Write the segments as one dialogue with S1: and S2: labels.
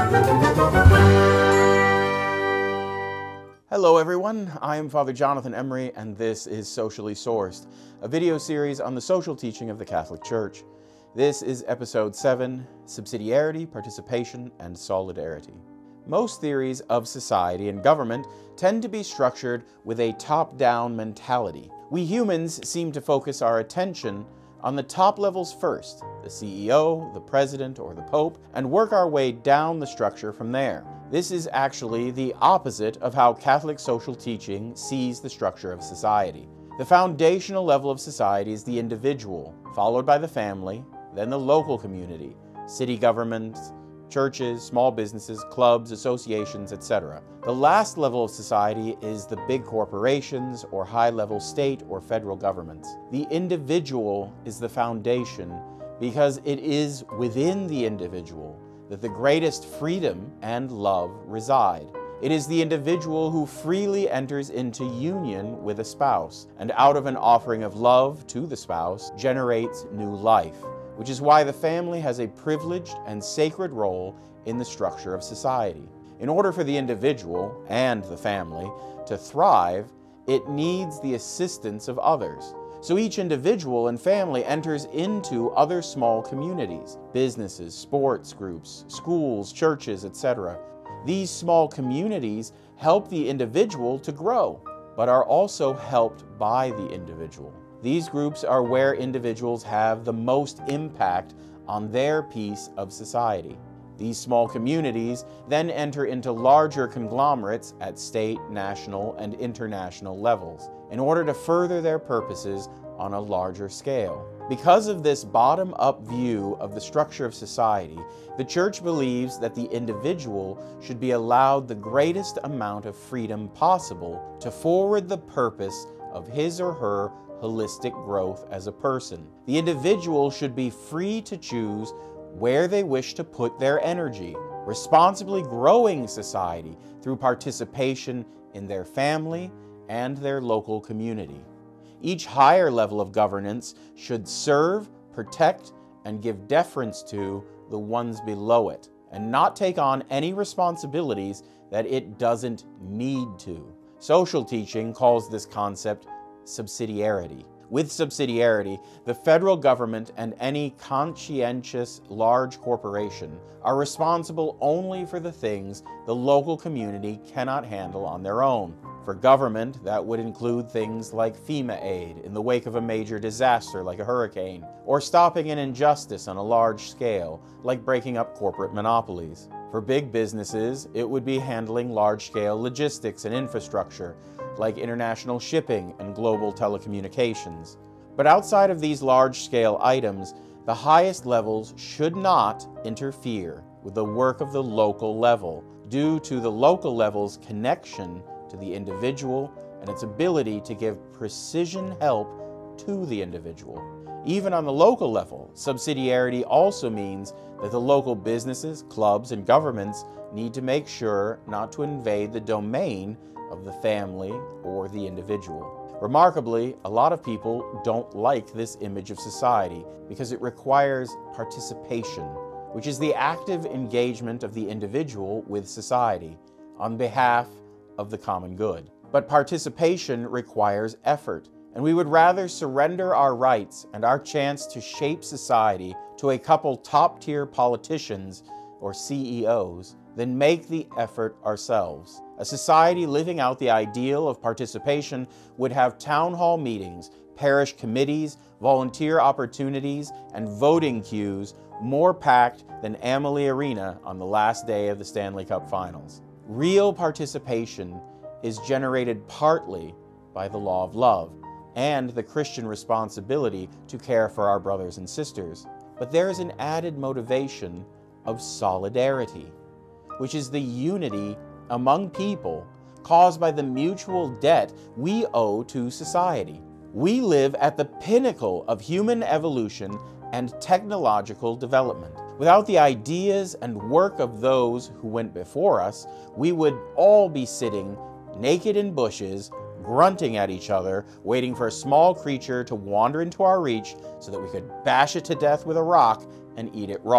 S1: Hello everyone, I am Father Jonathan Emery and this is Socially Sourced, a video series on the social teaching of the Catholic Church. This is episode 7, Subsidiarity, Participation, and Solidarity. Most theories of society and government tend to be structured with a top-down mentality. We humans seem to focus our attention on the top levels first, the CEO, the President, or the Pope, and work our way down the structure from there. This is actually the opposite of how Catholic social teaching sees the structure of society. The foundational level of society is the individual, followed by the family, then the local community, city governments, churches, small businesses, clubs, associations, etc. The last level of society is the big corporations or high-level state or federal governments. The individual is the foundation because it is within the individual that the greatest freedom and love reside. It is the individual who freely enters into union with a spouse, and out of an offering of love to the spouse generates new life, which is why the family has a privileged and sacred role in the structure of society. In order for the individual and the family to thrive, it needs the assistance of others. So each individual and family enters into other small communities, businesses, sports groups, schools, churches, etc. These small communities help the individual to grow, but are also helped by the individual. These groups are where individuals have the most impact on their piece of society. These small communities then enter into larger conglomerates at state, national, and international levels in order to further their purposes on a larger scale. Because of this bottom-up view of the structure of society, the Church believes that the individual should be allowed the greatest amount of freedom possible to forward the purpose of his or her holistic growth as a person. The individual should be free to choose where they wish to put their energy, responsibly growing society through participation in their family and their local community. Each higher level of governance should serve, protect, and give deference to the ones below it, and not take on any responsibilities that it doesn't need to. Social teaching calls this concept subsidiarity. With subsidiarity, the federal government and any conscientious large corporation are responsible only for the things the local community cannot handle on their own. For government, that would include things like FEMA aid in the wake of a major disaster like a hurricane, or stopping an injustice on a large scale, like breaking up corporate monopolies. For big businesses, it would be handling large-scale logistics and infrastructure, like international shipping and global telecommunications. But outside of these large-scale items, the highest levels should not interfere with the work of the local level, due to the local level's connection to the individual and its ability to give precision help to the individual. Even on the local level, subsidiarity also means that the local businesses, clubs, and governments need to make sure not to invade the domain of the family or the individual. Remarkably, a lot of people don't like this image of society because it requires participation, which is the active engagement of the individual with society on behalf of the common good. But participation requires effort, and we would rather surrender our rights and our chance to shape society to a couple top-tier politicians or CEOs than make the effort ourselves. A society living out the ideal of participation would have town hall meetings, parish committees, volunteer opportunities, and voting queues more packed than Amalie Arena on the last day of the Stanley Cup Finals. Real participation is generated partly by the law of love and the Christian responsibility to care for our brothers and sisters. But there is an added motivation of solidarity, which is the unity among people caused by the mutual debt we owe to society. We live at the pinnacle of human evolution and technological development. Without the ideas and work of those who went before us, we would all be sitting naked in bushes, grunting at each other, waiting for a small creature to wander into our reach so that we could bash it to death with a rock and eat it raw.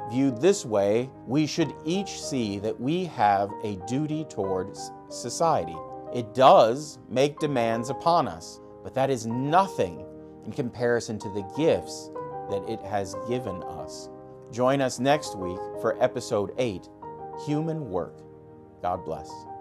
S1: Viewed this way, we should each see that we have a duty towards society. It does make demands upon us, but that is nothing in comparison to the gifts that it has given us. Join us next week for episode 8, Human Work. God bless.